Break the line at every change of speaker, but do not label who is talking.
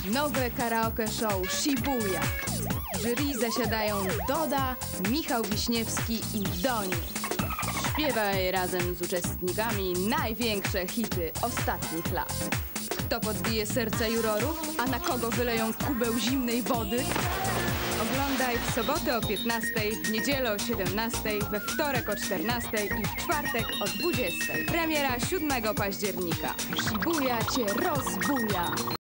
Nowe karaoke show Shibuya. W jury zasiadają Doda, Michał Wiśniewski i Doni. Śpiewaj razem z uczestnikami największe hity ostatnich lat. Kto podbije serca jurorów, a na kogo wyleją kubeł zimnej wody? Oglądaj w sobotę o 15, w niedzielę o 17, we wtorek o 14 i w czwartek o 20. Premiera 7 października. Shibuya cię rozbuja!